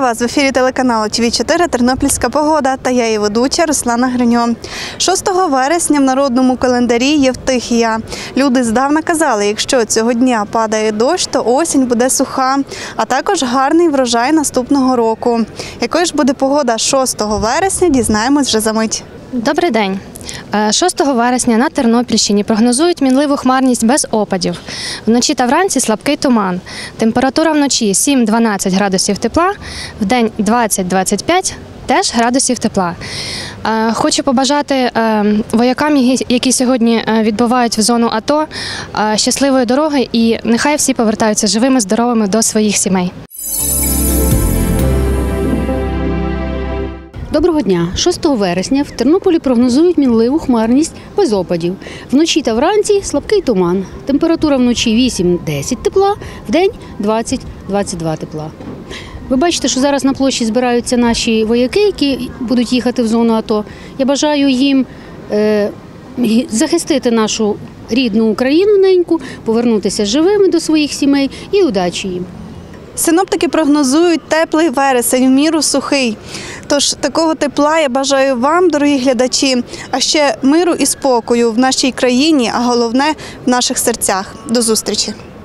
вас! В ефірі телеканалу ТВ4 «Тернопільська погода» та я її ведуча Руслана Гриньо. 6 вересня в народному календарі Євтихія. Люди здавна казали, якщо цього дня падає дощ, то осінь буде суха, а також гарний врожай наступного року. Якою ж буде погода 6 вересня, дізнаємось вже за мить. Добрий день. 6 вересня на Тернопільщині прогнозують мінливу хмарність без опадів. Вночі та вранці слабкий туман. Температура вночі 7-12 градусів тепла, вдень 20-25 теж градусів тепла. Хочу побажати воякам, які сьогодні відбувають в зону АТО, щасливої дороги і нехай всі повертаються живими, здоровими до своїх сімей. Доброго дня! 6 вересня в Тернополі прогнозують мінливу хмарність без опадів. Вночі та вранці слабкий туман. Температура вночі 8-10 тепла, вдень 20-22 тепла. Ви бачите, що зараз на площі збираються наші вояки, які будуть їхати в зону АТО. Я бажаю їм захистити нашу рідну Україну неньку, повернутися живими до своїх сімей і удачі їм. Синоптики прогнозують теплий вересень, в міру сухий. Тож такого тепла я бажаю вам, дорогі глядачі, а ще миру і спокою в нашій країні, а головне – в наших серцях. До зустрічі!